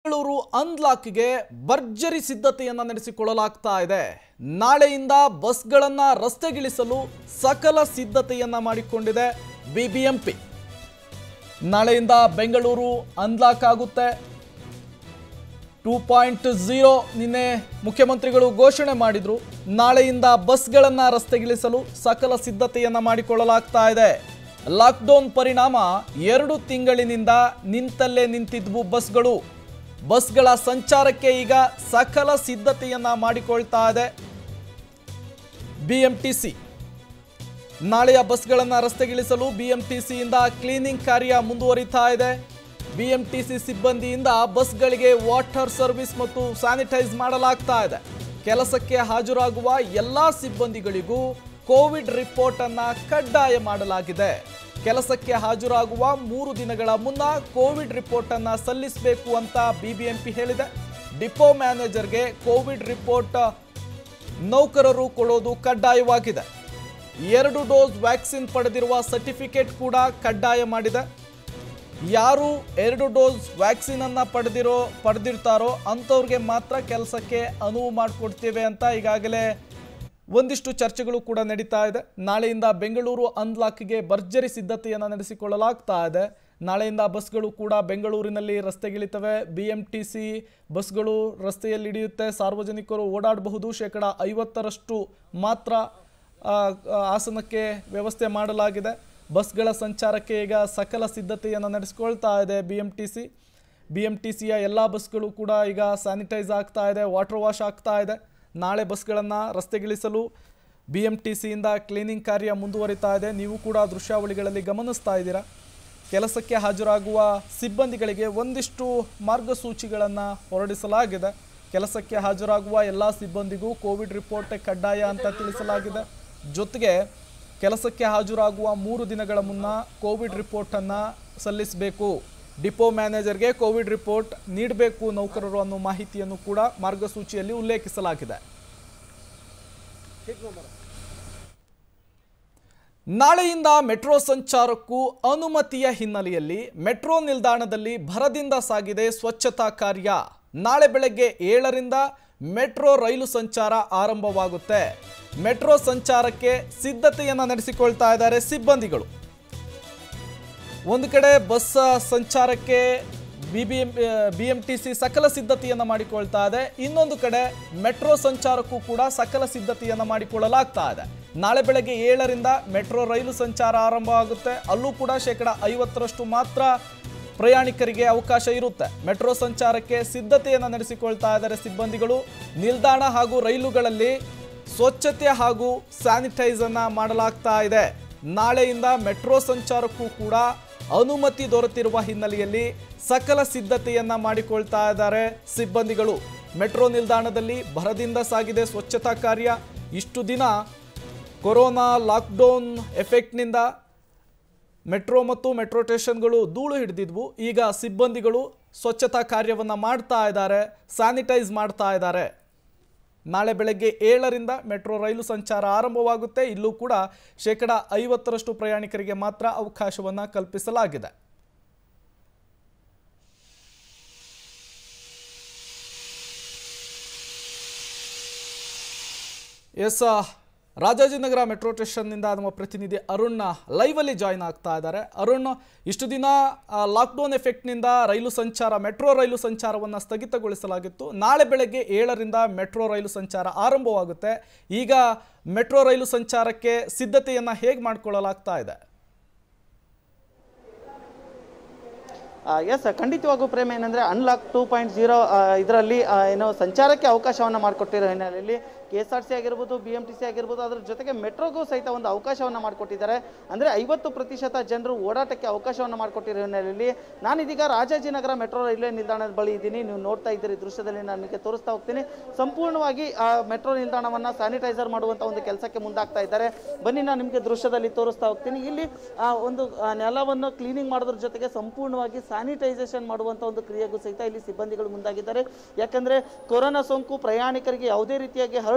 ಬೆಂಗಳೂರು ಅನ್ಲಾಕ್ಗೆ ಭರ್ಜರಿ ಸಿದ್ಧತೆಯನ್ನು ನಡೆಸಿಕೊಳ್ಳಲಾಗ್ತಾ ಇದೆ. ನಾಳೆಯಿಂದ ಬಸ್ಗಳನ್ನು ರಸ್ತೆಗಿಳಿಸಲು ಸಕಲ ಸಿದ್ಧತೆಯನ್ನು ಮಾಡಿಕೊಂಡಿದೆ ಬಿಬಿಎಂಪಿ. ನಾಳೆಯಿಂದ ಬೆಂಗಳೂರು ಅನ್ಲಾಕ್ ಆಗುತ್ತೆ. 2.0 ನಿನ್ನೆ ಮುಖ್ಯಮಂತ್ರಿಗಳು ಘೋಷಣೆ ಮಾಡಿದ್ರು. ನಾಳೆಯಿಂದ ಬಸ್ಗಳನ್ನು ರಸ್ತೆಗಿಳಿಸಲು ಸಕಲ ಸಿದ್ಧತೆಯನ್ನು ಮಾಡಿಕೊಳ್ಳಲಾಗ್ತಾ ಇದೆ. ಲಾಕ್ಡೌನ್ ಪರಿಣಾಮ 2 ತಿಂಗಳಿನಿಂದ ನಿಂತಲ್ಲೇ ನಿಂತಿದ್ವು ಬಸ್ಗಳ ಸಂಚಾರಕ್ಕೆ ಈಗ ಸಕಲ ಸಿದ್ಧತೆಯನ್ನ ಮಾಡಿಕೊಳ್ತಾ ಇದೆ ಬಿಎಂಟಿಸಿ. ನಾಳೆಯ ಬಸ್ಗಳನ್ನು ರಸ್ತೆಗಿಳಿಸಲು ಬಿಎಂಟಿಸಿಯಿಂದ ಕ್ಲೀನಿಂಗ್ ಕಾರ್ಯ ಮುಂದುವರಿತಾ ಇದೆ. ಬಿಎಂಟಿಸಿ ಸಿಬ್ಬಂದಿಯಿಂದ ಬಸ್ಗಳಿಗೆ ವಾಟರ್ ಸರ್ವಿಸ್ ಮತ್ತು ಸ್ಯಾನಿಟೈಸ್ ಮಾಡಲಾಗ್ತಾ ಇದೆ. ಕೆಲಸಕ್ಕೆ ಹಾಜರಾಗುವ ಎಲ್ಲಾ ಸಿಬ್ಬಂದಿಗಳಿಗೂ ಕೋವಿಡ್ ರಿಪೋರ್ಟ್ ಅನ್ನು ಕಡ್ಡಾಯ ಮಾಡಲಾಗಿದೆ. ಕೆಲಸಕ್ಕೆ ಹಾಜರಾಗುವ 3 ದಿನಗಳ ಮುನ್ನ ಕೋವಿಡ್ ರಿಪೋರ್ಟ್ ಅನ್ನು ಸಲ್ಲಿಸಬೇಕು ಅಂತ ಬಿಬಿಎಂಪಿ ಹೇಳಿದೆ. ಡಿಪೋ ಮ್ಯಾನೇಜರ್ಗೆ ಕೋವಿಡ್ ರಿಪೋರ್ಟ್ ನೌಕರರು ಕೊಡೋದು ಕಡ್ಡಾಯವಾಗಿದೆ. 2 ಡೋಸ್ ವ್ಯಾಕ್ಸಿನ್ ಪಡೆದಿರುವ ಸರ್ಟಿಫಿಕೇಟ್ ಕೂಡ ಕಡ್ಡಾಯ ಮಾಡಿದೆ. ಯಾರು 2 ಡೋಸ್ ವ್ಯಾಕ್ಸಿನ್ ಅನ್ನು ಪಡೆದಿರ್ತಾರೋ ಅಂಥವ್ರಿಗೆ ಮಾತ್ರ ಕೆಲಸಕ್ಕೆ ಅನುವು ಮಾಡಿಕೊಡ್ತೇವೆ ಅಂತ ಈಗಾಗಲೇ ಒಂದಿಷ್ಟು ಚರ್ಚೆಗಳು ಕೂಡ ನಡೀತಾ ಇದೆ. ನಾಳೆಯಿಂದ ಬೆಂಗಳೂರು ಅನ್ಲಾಕ್ಗೆ ಭರ್ಜರಿ ಸಿದ್ಧತೆಯನ್ನು ನಡೆಸಿಕೊಳ್ಳಲಾಗ್ತಾ ಇದೆ. ನಾಳೆಯಿಂದ ಬಸ್ಗಳು ಕೂಡ ಬೆಂಗಳೂರಿನಲ್ಲಿ ರಸ್ತೆಗಿಳಿತವೆ. ಬಿಎಂಟಿಸಿ ಬಸ್ಗಳು ರಸ್ತೆಯಲ್ಲಿ ಹಿಡಿಯುತ್ತೆ. ಸಾರ್ವಜನಿಕರು ಓಡಾಡಬಹುದು. 50% ಮಾತ್ರ ಆಸನಕ್ಕೆ ವ್ಯವಸ್ಥೆ ಮಾಡಲಾಗಿದೆ. ಬಸ್ಗಳ ಸಂಚಾರಕ್ಕೆ ಈಗ ಸಕಲ ಸಿದ್ಧತೆಯನ್ನು ನಡೆಸಿಕೊಳ್ತಾ ಇದೆ ಬಿಎಂಟಿಸಿಯ ಎಲ್ಲ ಬಸ್ಗಳು ಕೂಡ ಈಗ ಸ್ಯಾನಿಟೈಸ್ ಆಗ್ತಾ ಇದೆ, ವಾಟರ್ ವಾಶ್ ಆಗ್ತಾ ಇದೆ. ನಾಳೆ ಬಸ್ಗಳನ್ನು ರಸ್ತೆಗಿಳಿಸಲು ಬಿಎಂಟಿಸಿಯಿಂದ ಕ್ಲೀನಿಂಗ್ ಕಾರ್ಯ ಮುಂದುವರಿತಾ ಇದೆ. ನೀವು ಕೂಡ ದೃಶ್ಯಾವಳಿಗಳಲ್ಲಿ ಗಮನಿಸ್ತಾ ಇದ್ದೀರಾ. ಕೆಲಸಕ್ಕೆ ಹಾಜರಾಗುವ ಸಿಬ್ಬಂದಿಗಳಿಗೆ ಒಂದಿಷ್ಟು ಮಾರ್ಗಸೂಚಿಗಳನ್ನು ಹೊರಡಿಸಲಾಗಿದೆ. ಕೆಲಸಕ್ಕೆ ಹಾಜರಾಗುವ ಎಲ್ಲ ಸಿಬ್ಬಂದಿಗೂ ಕೋವಿಡ್ ರಿಪೋರ್ಟ್ ಕಡ್ಡಾಯ ಅಂತ ತಿಳಿಸಲಾಗಿದೆ. ಜೊತೆಗೆ ಕೆಲಸಕ್ಕೆ ಹಾಜರಾಗುವ 3 ದಿನಗಳ ಮುನ್ನ ಕೋವಿಡ್ ರಿಪೋರ್ಟನ್ನು ಸಲ್ಲಿಸಬೇಕು. ಡಿಪೋ ಮ್ಯಾನೇಜರ್ಗೆ ಕೋವಿಡ್ ರಿಪೋರ್ಟ್ ನೀಡಬೇಕು ನೌಕರರು ಅನ್ನೋ ಮಾಹಿತಿಯನ್ನು ಕೂಡ ಮಾರ್ಗಸೂಚಿಯಲ್ಲಿ ಉಲ್ಲೇಖಿಸಲಾಗಿದೆ. ನಾಳೆಯಿಂದ ಮೆಟ್ರೋ ಸಂಚಾರಕ್ಕೂ ಅನುಮತಿಯ ಹಿನ್ನೆಲೆಯಲ್ಲಿ ಮೆಟ್ರೋ ನಿಲ್ದಾಣದಲ್ಲಿ ಭರದಿಂದ ಸಾಗಿದೆ ಸ್ವಚ್ಛತಾ ಕಾರ್ಯ. ನಾಳೆ ಬೆಳಗ್ಗೆ 7ರಿಂದ ಮೆಟ್ರೋ ರೈಲು ಸಂಚಾರ ಆರಂಭವಾಗುತ್ತೆ. ಮೆಟ್ರೋ ಸಂಚಾರಕ್ಕೆ ಸಿದ್ಧತೆಯನ್ನು ನಡೆಸಿಕೊಳ್ತಾ ಇದ್ದಾರೆ ಸಿಬ್ಬಂದಿಗಳು. ಒಂದು ಕಡೆ ಬಸ್ ಸಂಚಾರಕ್ಕೆ ಬಿಎಂಟಿಸಿ ಸಕಲ ಸಿದ್ಧತೆಯನ್ನು ಮಾಡಿಕೊಳ್ತಾ ಇದೆ. ಇನ್ನೊಂದು ಕಡೆ ಮೆಟ್ರೋ ಸಂಚಾರಕ್ಕೂ ಕೂಡ ಸಕಲ ಸಿದ್ಧತೆಯನ್ನು ಮಾಡಿಕೊಳ್ಳಲಾಗ್ತಾ ಇದೆ. ನಾಳೆ ಬೆಳಗ್ಗೆ 7ರಿಂದ ಮೆಟ್ರೋ ರೈಲು ಸಂಚಾರ ಆರಂಭ ಆಗುತ್ತೆ. ಅಲ್ಲೂ ಕೂಡ 50% ಮಾತ್ರ ಪ್ರಯಾಣಿಕರಿಗೆ ಅವಕಾಶ ಇರುತ್ತೆ. ಮೆಟ್ರೋ ಸಂಚಾರಕ್ಕೆ ಸಿದ್ಧತೆಯನ್ನು ನಡೆಸಿಕೊಳ್ತಾ ಇದ್ದಾರೆ ಸಿಬ್ಬಂದಿಗಳು. ನಿಲ್ದಾಣ ಹಾಗೂ ರೈಲುಗಳಲ್ಲಿ ಸ್ವಚ್ಛತೆ ಹಾಗೂ ಸ್ಯಾನಿಟೈಸನ್ನು ಮಾಡಲಾಗ್ತಾ ಇದೆ. ನಾಳೆಯಿಂದ ಮೆಟ್ರೋ ಸಂಚಾರಕ್ಕೂ ಕೂಡ ಅನುಮತಿ ದೊರೆತಿರುವ ಹಿನ್ನೆಲೆಯಲ್ಲಿ ಸಕಲ ಸಿದ್ಧತೆಯನ್ನ ಮಾಡಿಕೊಳ್ತಾ ಇದ್ದಾರೆ ಸಿಬ್ಬಂದಿಗಳು. ಮೆಟ್ರೋ ನಿಲ್ದಾಣದಲ್ಲಿ ಭರದಿಂದ ಸಾಗಿದೆ ಸ್ವಚ್ಛತಾ ಕಾರ್ಯ. ಇಷ್ಟು ದಿನ ಕೊರೋನಾ ಲಾಕ್ಡೌನ್ ಎಫೆಕ್ಟ್ನಿಂದ ಮೆಟ್ರೋ ಮತ್ತು ಮೆಟ್ರೋ ಸ್ಟೇಷನ್ಗಳು ಧೂಳು ಹಿಡಿದಿದ್ವು. ಈಗ ಸಿಬ್ಬಂದಿಗಳು ಸ್ವಚ್ಛತಾ ಕಾರ್ಯವನ್ನು ಮಾಡ್ತಾ ಇದ್ದಾರೆ, ಸ್ಯಾನಿಟೈಸ್ ಮಾಡ್ತಾ ಇದ್ದಾರೆ. ನಾಳೆ ಬೆಳಗ್ಗೆ 7ರಿಂದ ಮೆಟ್ರೋ ರೈಲು ಸಂಚಾರ ಆರಂಭವಾಗುತ್ತೆ. ಇಲ್ಲೂ ಕೂಡ 50% ಪ್ರಯಾಣಿಕರಿಗೆ ಮಾತ್ರ ಅವಕಾಶವನ್ನು ಕಲ್ಪಿಸಲಾಗಿದೆ. ರಾಜಾಜಿನಗರ ಮೆಟ್ರೋ ಸ್ಟೇಷನ್ನಿಂದ ನಮ್ಮ ಪ್ರತಿನಿಧಿ ಅರುಣ್ ಲೈವಲ್ಲಿ ಜಾಯ್ನ್ ಆಗ್ತಾ ಇದ್ದಾರೆ. ಅರುಣ್, ಇಷ್ಟು ದಿನ ಲಾಕ್ಡೌನ್ ಎಫೆಕ್ಟ್ನಿಂದ ಮೆಟ್ರೋ ರೈಲು ಸಂಚಾರವನ್ನು ಸ್ಥಗಿತಗೊಳಿಸಲಾಗಿತ್ತು. ನಾಳೆ ಬೆಳಗ್ಗೆ 7ರಿಂದ ಮೆಟ್ರೋ ರೈಲು ಸಂಚಾರ ಆರಂಭವಾಗುತ್ತೆ. ಈಗ ಮೆಟ್ರೋ ರೈಲು ಸಂಚಾರಕ್ಕೆ ಸಿದ್ಧತೆಯನ್ನು ಹೇಗೆ ಮಾಡಿಕೊಳ್ಳಲಾಗ್ತಾ ಇದೆ? ಎಸ್, ಖಂಡಿತವಾಗೂ ಪ್ರೇಮ ಏನಂದರೆ ಅನ್ಲಾಕ್ 2.0 ಇದರಲ್ಲಿ ಏನೋ ಸಂಚಾರಕ್ಕೆ ಅವಕಾಶವನ್ನು ಮಾಡಿಕೊಟ್ಟಿರೋ ಹಿನ್ನೆಲೆಯಲ್ಲಿ KSRTC ಆಗಿರ್ಬೋದು, BMTC ಆಗಿರ್ಬೋದು, ಅದರ ಜೊತೆಗೆ ಮೆಟ್ರೋಗೂ ಸಹಿತ ಒಂದು ಅವಕಾಶವನ್ನು ಮಾಡಿಕೊಟ್ಟಿದ್ದಾರೆ. ಅಂದರೆ 50% ಜನರು ಓಡಾಟಕ್ಕೆ ಅವಕಾಶವನ್ನು ಮಾಡಿಕೊಟ್ಟಿರೋ ಹಿನ್ನೆಲೆಯಲ್ಲಿ ನಾನಿದೀಗ ರಾಜಾಜಿನಗರ ಮೆಟ್ರೋ ರೈಲ್ವೆ ನಿಲ್ದಾಣದ ಬಳಿ ಇದ್ದೀನಿ. ನೀವು ನೋಡ್ತಾ ಇದ್ದೀರಿ ದೃಶ್ಯದಲ್ಲಿ, ನಾನು ನಿಮಗೆ ತೋರಿಸ್ತಾ ಹೋಗ್ತೀನಿ. ಸಂಪೂರ್ಣವಾಗಿ ಮೆಟ್ರೋ ನಿಲ್ದಾಣವನ್ನು ಸ್ಯಾನಿಟೈಸರ್ ಮಾಡುವಂಥ ಒಂದು ಕೆಲಸಕ್ಕೆ ಮುಂದಾಗ್ತಾ ಇದ್ದಾರೆ. ಬನ್ನಿ, ನಾನು ನಿಮಗೆ ದೃಶ್ಯದಲ್ಲಿ ತೋರಿಸ್ತಾ ಹೋಗ್ತೀನಿ. ಇಲ್ಲಿ ಒಂದು ನೆಲವನ್ನು ಕ್ಲೀನಿಂಗ್ ಮಾಡೋದ್ರ ಜೊತೆಗೆ ಸಂಪೂರ್ಣವಾಗಿ ಸ್ಯಾನಿಟೈಸೇಷನ್ ಮಾಡುವಂಥ ಒಂದು ಕ್ರಿಯೆಗೂ ಸಹಿತ ಇಲ್ಲಿ ಸಿಬ್ಬಂದಿಗಳು ಮುಂದಾಗಿದ್ದಾರೆ. ಯಾಕಂದರೆ ಕೊರೋನಾ ಸೋಂಕು ಪ್ರಯಾಣಿಕರಿಗೆ ಯಾವುದೇ ರೀತಿಯಾಗಿ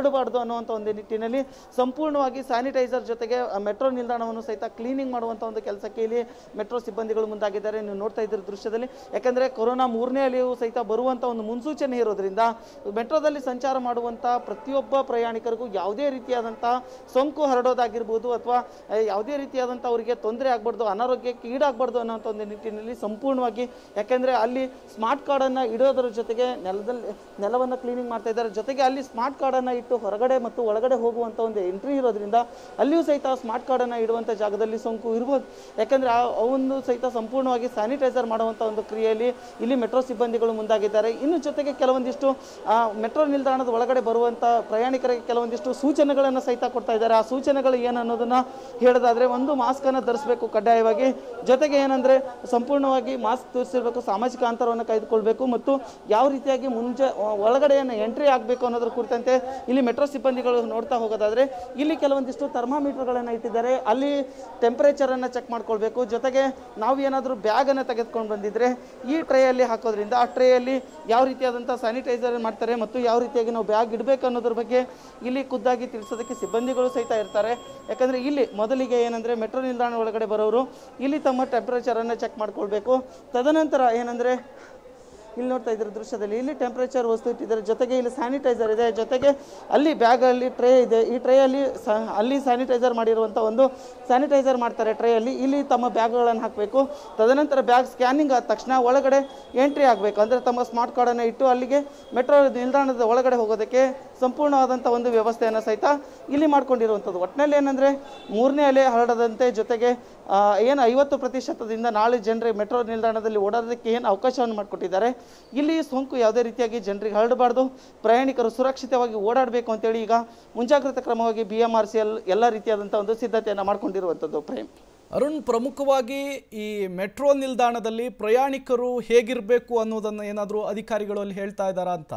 ಹರಡಬಾರ್ದು ಅನ್ನುವಂಥ ಒಂದು ನಿಟ್ಟಿನಲ್ಲಿ ಸಂಪೂರ್ಣವಾಗಿ ಸ್ಯಾನಿಟೈಸರ್ ಜೊತೆಗೆ ಮೆಟ್ರೋ ನಿಲ್ದಾಣವನ್ನು ಸಹಿತ ಕ್ಲೀನಿಂಗ್ ಮಾಡುವಂಥ ಒಂದು ಕೆಲಸಕ್ಕೆ ಇಲ್ಲಿ ಮೆಟ್ರೋ ಸಿಬ್ಬಂದಿಗಳು ಮುಂದಾಗಿದ್ದಾರೆ. ನೀವು ನೋಡ್ತಾ ಇದ್ದೀರಿ ದೃಶ್ಯದಲ್ಲಿ. ಯಾಕಂದರೆ ಕೊರೋನಾ 3ನೇ ಅಲೆಯೂ ಸಹಿತ ಬರುವಂಥ ಒಂದು ಮುನ್ಸೂಚನೆ ಇರೋದ್ರಿಂದ ಮೆಟ್ರೋದಲ್ಲಿ ಸಂಚಾರ ಮಾಡುವಂಥ ಪ್ರತಿಯೊಬ್ಬ ಪ್ರಯಾಣಿಕರಿಗೂ ಯಾವುದೇ ರೀತಿಯಾದಂಥ ಸೋಂಕು ಹರಡೋದಾಗಿರ್ಬೋದು ಅಥವಾ ಯಾವುದೇ ರೀತಿಯಾದಂಥ ಅವರಿಗೆ ತೊಂದರೆ ಆಗಬಾರ್ದು, ಅನಾರೋಗ್ಯಕ್ಕೆ ಈಡಾಗಬಾರ್ದು ಅನ್ನೋಂಥ ಒಂದು ನಿಟ್ಟಿನಲ್ಲಿ ಸಂಪೂರ್ಣವಾಗಿ, ಯಾಕೆಂದರೆ ಅಲ್ಲಿ ಸ್ಮಾರ್ಟ್ ಕಾರ್ಡನ್ನು ಇಡೋದ್ರ ಜೊತೆಗೆ ನೆಲವನ್ನು ಕ್ಲೀನಿಂಗ್ ಮಾಡ್ತಾ ಇದ್ದಾರೆ. ಜೊತೆಗೆ ಅಲ್ಲಿ ಸ್ಮಾರ್ಟ್ ಕಾರ್ಡನ್ನು ಇಟ್ಟು ಹೊರಗಡೆ ಮತ್ತು ಒಳಗಡೆ ಹೋಗುವಂಥ ಒಂದು ಎಂಟ್ರಿ ಇರೋದ್ರಿಂದ ಅಲ್ಲಿಯೂ ಸಹಿತ ಸ್ಮಾರ್ಟ್ ಕಾರ್ಡನ್ನು ಇಡುವಂಥ ಜಾಗದಲ್ಲಿ ಸೋಂಕು ಇರ್ಬೋದು. ಯಾಕೆಂದರೆ ಅವನ್ನು ಸಹಿತ ಸಂಪೂರ್ಣವಾಗಿ ಸ್ಯಾನಿಟೈಸರ್ ಮಾಡುವಂಥ ಒಂದು ಕ್ರಿಯೆಯಲ್ಲಿ ಇಲ್ಲಿ ಮೆಟ್ರೋ ಸಿಬ್ಬಂದಿಗಳು ಮುಂದಾಗಿದ್ದಾರೆ. ಇನ್ನು ಜೊತೆಗೆ ಕೆಲವೊಂದಿಷ್ಟು ಮೆಟ್ರೋ ನಿಲ್ದಾಣದ ಒಳಗಡೆ ಬರುವಂಥ ಪ್ರಯಾಣಿಕರಿಗೆ ಕೆಲವೊಂದಿಷ್ಟು ಸೂಚನೆಗಳನ್ನು ಸಹಿತ ಕೊಡ್ತಾ ಇದ್ದಾರೆ. ಆ ಸೂಚನೆಗಳು ಏನು ಅನ್ನೋದನ್ನು ಹೇಳೋದಾದರೆ, ಒಂದು ಮಾಸ್ಕನ್ನು ಧರಿಸಬೇಕು ಕಡ್ಡಾಯವಾಗಿ. ಜೊತೆಗೆ ಏನಂದರೆ ಸಂಪೂರ್ಣವಾಗಿ ಮಾಸ್ಕ್ ಧರಿಸಿರಬೇಕು, ಸಾಮಾಜಿಕ ಅಂತರವನ್ನು ಕಾಯ್ದುಕೊಳ್ಬೇಕು ಮತ್ತು ಯಾವ ರೀತಿಯಾಗಿ ಒಳಗಡೆ ಎಂಟ್ರಿ ಆಗಬೇಕು ಅನ್ನೋದ್ರ ಕುರಿತಂತೆ ಇಲ್ಲಿ ಮೆಟ್ರೋ ಸಿಬ್ಬಂದಿಗಳು ನೋಡ್ತಾ ಹೋಗೋದಾದರೆ ಇಲ್ಲಿ ಕೆಲವೊಂದಿಷ್ಟು ಥರ್ಮಾಮೀಟರ್ಗಳನ್ನು ಇಟ್ಟಿದ್ದಾರೆ. ಅಲ್ಲಿ ಟೆಂಪರೇಚರನ್ನು ಚೆಕ್ ಮಾಡ್ಕೊಳ್ಬೇಕು. ಜೊತೆಗೆ ನಾವು ಏನಾದರೂ ಬ್ಯಾಗನ್ನು ತೆಗೆದುಕೊಂಡು ಬಂದಿದ್ದರೆ ಈ ಟ್ರೇಯಲ್ಲಿ ಹಾಕೋದ್ರಿಂದ ಆ ಟ್ರೇಯಲ್ಲಿ ಯಾವ ರೀತಿಯಾದಂಥ ಸ್ಯಾನಿಟೈಸರ್ ಮಾಡ್ತಾರೆ ಮತ್ತು ಯಾವ ರೀತಿಯಾಗಿ ನಾವು ಬ್ಯಾಗ್ ಇಡಬೇಕು ಅನ್ನೋದ್ರ ಬಗ್ಗೆ ಇಲ್ಲಿ ಖುದ್ದಾಗಿ ತಿಳಿಸೋದಕ್ಕೆ ಸಿಬ್ಬಂದಿಗಳು ಸಹಿತ ಇರ್ತಾರೆ. ಯಾಕಂದರೆ ಇಲ್ಲಿ ಮೊದಲಿಗೆ ಏನಂದರೆ ಮೆಟ್ರೋ ನಿಲ್ದಾಣ ಒಳಗಡೆ ಬರೋರು ಇಲ್ಲಿ ತಮ್ಮ ಟೆಂಪರೇಚರನ್ನು ಚೆಕ್ ಮಾಡ್ಕೊಳ್ಬೇಕು. ತದನಂತರ ಏನಂದರೆ ಇಲ್ಲಿ ನೋಡ್ತಾ ಇದ್ದೀರ ದೃಶ್ಯದಲ್ಲಿ ಇಲ್ಲಿ ಟೆಂಪರೇಚರ್ ವಸ್ತು ಇಟ್ಟಿದ್ದಾರೆ. ಜೊತೆಗೆ ಇಲ್ಲಿ ಸ್ಯಾನಿಟೈಸರ್ ಇದೆ. ಜೊತೆಗೆ ಅಲ್ಲಿ ಬ್ಯಾಗಲ್ಲಿ ಟ್ರೇ ಇದೆ. ಈ ಟ್ರೇಯಲ್ಲಿ ಅಲ್ಲಿ ಸ್ಯಾನಿಟೈಸರ್ ಮಾಡಿರುವಂಥ ಒಂದು ಸ್ಯಾನಿಟೈಸರ್ ಮಾಡ್ತಾರೆ ಟ್ರೇಯಲ್ಲಿ. ಇಲ್ಲಿ ತಮ್ಮ ಬ್ಯಾಗ್ಗಳನ್ನು ಹಾಕಬೇಕು. ತದನಂತರ ಬ್ಯಾಗ್ ಸ್ಕ್ಯಾನಿಂಗ್ ಆದ ತಕ್ಷಣ ಒಳಗಡೆ ಎಂಟ್ರಿ ಆಗಬೇಕು. ಅಂದರೆ ತಮ್ಮ ಸ್ಮಾರ್ಟ್ ಕಾರ್ಡನ್ನು ಇಟ್ಟು ಅಲ್ಲಿಗೆ ಮೆಟ್ರೋ ನಿಲ್ದಾಣದ ಒಳಗಡೆ ಹೋಗೋದಕ್ಕೆ ಸಂಪೂರ್ಣವಾದಂಥ ಒಂದು ವ್ಯವಸ್ಥೆಯನ್ನು ಸಹಿತ ಇಲ್ಲಿ ಮಾಡ್ಕೊಂಡಿರುವಂಥದ್ದು. ಒಟ್ಟಿನಲ್ಲಿ ಏನಂದರೆ 3ನೇ ಅಲೆ ಹರಡದಂತೆ, ಜೊತೆಗೆ ಏನು 50%ದಿಂದ ನಾಳೆ ಜನರಿಗೆ ಮೆಟ್ರೋ ನಿಲ್ದಾಣದಲ್ಲಿ ಓಡಾಡೋದಕ್ಕೆ ಏನು ಅವಕಾಶವನ್ನು ಮಾಡಿಕೊಟ್ಟಿದ್ದಾರೆ. ಇಲ್ಲಿ ಸೋಂಕು ಯಾವುದೇ ರೀತಿಯಾಗಿ ಜನರಿಗೆ ಹರಡಬಾರ್ದು, ಪ್ರಯಾಣಿಕರು ಸುರಕ್ಷಿತವಾಗಿ ಓಡಾಡಬೇಕು ಅಂತೇಳಿ ಈಗ ಮುಂಜಾಗ್ರತಾ ಕ್ರಮವಾಗಿ BMRCL ಎಲ್ಲ ರೀತಿಯಾದಂಥ ಒಂದು ಸಿದ್ಧತೆಯನ್ನು ಮಾಡ್ಕೊಂಡಿರುವಂಥದ್ದು. ಪ್ರೇಮ್ ಅರುಣ್, ಪ್ರಮುಖವಾಗಿ ಈ ಮೆಟ್ರೋ ನಿಲ್ದಾಣದಲ್ಲಿ ಪ್ರಯಾಣಿಕರು ಹೇಗಿರಬೇಕು ಅನ್ನೋದನ್ನು ಏನಾದರೂ ಅಧಿಕಾರಿಗಳು ಅಲ್ಲಿ ಹೇಳ್ತಾ ಇದ್ದಾರಾ ಅಂತ?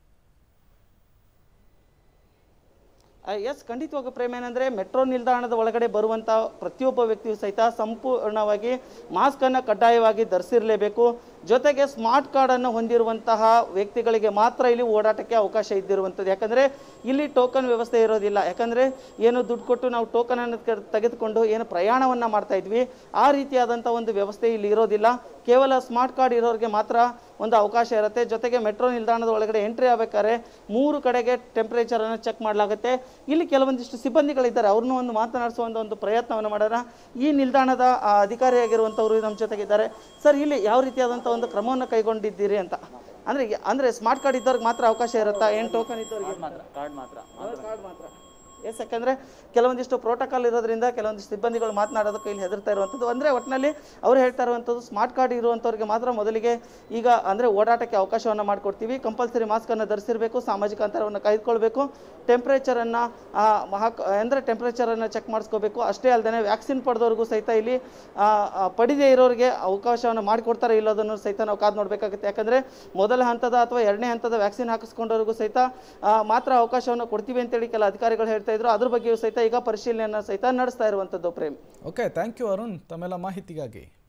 ಎಸ್, ಖಂಡಿತವಾಗಿ ಪ್ರೇಮ್. ಏನಂದರೆ ಮೆಟ್ರೋ ನಿಲ್ದಾಣದ ಒಳಗಡೆ ಬರುವಂಥ ಪ್ರತಿಯೊಬ್ಬ ವ್ಯಕ್ತಿಯು ಸಹಿತ ಸಂಪೂರ್ಣವಾಗಿ ಮಾಸ್ಕನ್ನು ಕಡ್ಡಾಯವಾಗಿ ಧರಿಸಿರಲೇಬೇಕು. ಜೊತೆಗೆ ಸ್ಮಾರ್ಟ್ ಕಾರ್ಡನ್ನು ಹೊಂದಿರುವಂತಹ ವ್ಯಕ್ತಿಗಳಿಗೆ ಮಾತ್ರ ಇಲ್ಲಿ ಓಡಾಟಕ್ಕೆ ಅವಕಾಶ ಇದ್ದಿರುವಂಥದ್ದು. ಯಾಕಂದರೆ ಇಲ್ಲಿ ಟೋಕನ್ ವ್ಯವಸ್ಥೆ ಇರೋದಿಲ್ಲ. ಯಾಕಂದರೆ ಏನು ದುಡ್ಡು ಕೊಟ್ಟು ನಾವು ಟೋಕನನ್ನು ತೆಗೆದುಕೊಂಡು ಏನು ಪ್ರಯಾಣವನ್ನು ಮಾಡ್ತಾ ಇದ್ವಿ, ಆ ರೀತಿಯಾದಂಥ ಒಂದು ವ್ಯವಸ್ಥೆ ಇಲ್ಲಿ ಇರೋದಿಲ್ಲ. ಕೇವಲ ಸ್ಮಾರ್ಟ್ ಕಾರ್ಡ್ ಇರೋರಿಗೆ ಮಾತ್ರ ಒಂದು ಅವಕಾಶ ಇರುತ್ತೆ. ಜೊತೆಗೆ ಮೆಟ್ರೋ ನಿಲ್ದಾಣದ ಒಳಗಡೆ ಎಂಟ್ರಿ ಆಗಬೇಕಾದ್ರೆ 3 ಕಡೆಗೆ ಟೆಂಪರೇಚರನ್ನು ಚೆಕ್ ಮಾಡಲಾಗುತ್ತೆ. ಇಲ್ಲಿ ಕೆಲವೊಂದಿಷ್ಟು ಸಿಬ್ಬಂದಿಗಳಿದ್ದಾರೆ, ಅವ್ರನ್ನೂ ಒಂದು ಮಾತನಾಡಿಸುವಂಥ ಒಂದು ಪ್ರಯತ್ನವನ್ನು ಮಾಡೋಣ. ಈ ನಿಲ್ದಾಣದ ಅಧಿಕಾರಿಯಾಗಿರುವಂಥವರು ನಮ್ಮ ಜೊತೆಗಿದ್ದಾರೆ. ಸರ್, ಇಲ್ಲಿ ಯಾವ ರೀತಿಯಾದಂಥ ಒಂದು ಕ್ರಮವನ್ನು ಕೈಗೊಂಡಿದ್ದೀರಿ ಅಂತ? ಅಂದರೆ ಸ್ಮಾರ್ಟ್ ಕಾರ್ಡ್ ಇದ್ದವ್ರಿಗೆ ಮಾತ್ರ ಅವಕಾಶ ಇರುತ್ತಾ, ಏನು ಟೋಕನ್ ಇದ್ದವ್ರಿಗೆ ಕಾರ್ಡ್ ಮಾತ್ರ? ಎಸ್, ಯಾಕಂದರೆ ಕೆಲವೊಂದಿಷ್ಟು ಪ್ರೋಟೋಕಾಲ್ ಇರೋದ್ರಿಂದ ಕೆಲವೊಂದಿಷ್ಟು ಸಿಬ್ಬಂದಿಗಳು ಮಾತನಾಡೋದಕ್ಕೆ ಇಲ್ಲಿ ಹೆದರ್ತಾ ಇರುವಂಥದ್ದು. ಅಂದರೆ ಒಟ್ಟಿನಲ್ಲಿ ಅವರು ಹೇಳ್ತಾ ಇರುವಂಥದ್ದು ಸ್ಮಾರ್ಟ್ ಕಾರ್ಡ್ ಇರುವಂಥವ್ರಿಗೆ ಮಾತ್ರ ಮೊದಲಿಗೆ ಈಗ ಅಂದರೆ ಓಡಾಟಕ್ಕೆ ಅವಕಾಶವನ್ನು ಮಾಡಿಕೊಡ್ತೀವಿ. ಕಂಪಲ್ಸರಿ ಮಾಸ್ಕನ್ನು ಧರಿಸಿರಬೇಕು, ಸಾಮಾಜಿಕ ಅಂತರವನ್ನು ಕಾಯ್ದುಕೊಳ್ಬೇಕು, ಟೆಂಪ್ರೇಚರನ್ನು ಟೆಂಪ್ರೇಚರನ್ನು ಚೆಕ್ ಮಾಡಿಸ್ಕೋಬೇಕು. ಅಷ್ಟೇ ಅಲ್ಲದೆ ವ್ಯಾಕ್ಸಿನ್ ಪಡೆದವ್ರಿಗೂ ಸಹಿತ ಇಲ್ಲಿ ಪಡೆದೇ ಇರೋರಿಗೆ ಅವಕಾಶವನ್ನು ಮಾಡಿಕೊಡ್ತಾರೆ ಇಲ್ಲೋದನ್ನು ಸಹಿತ ನಾವು ಕಾದು ನೋಡಬೇಕಾಗುತ್ತೆ. ಯಾಕಂದರೆ ಮೊದಲ ಹಂತದ ಅಥವಾ 2ನೇ ಹಂತದ ವ್ಯಾಕ್ಸಿನ್ ಹಾಕಿಸ್ಕೊಂಡವ್ರಿಗೂ ಸಹಿತ ಮಾತ್ರ ಅವಕಾಶವನ್ನು ಕೊಡ್ತೀವಿ ಅಂತೇಳಿ ಕೆಲ ಅಧಿಕಾರಿಗಳು ಹೇಳ್ತಾ ಇದ್ರು. ಅದ್ರ ಬಗ್ಗೆಯೂ ಸಹಿತ ಈಗ ಪರಿಶೀಲನೆಯನ್ನು ಸಹಿತ ನಡೆಸ್ತಾ ಇರುವಂಥದ್ದು. Prem. Okay, thank you Arun ತಮ್ಮೆಲ್ಲ ಮಾಹಿತಿಗಾಗಿ.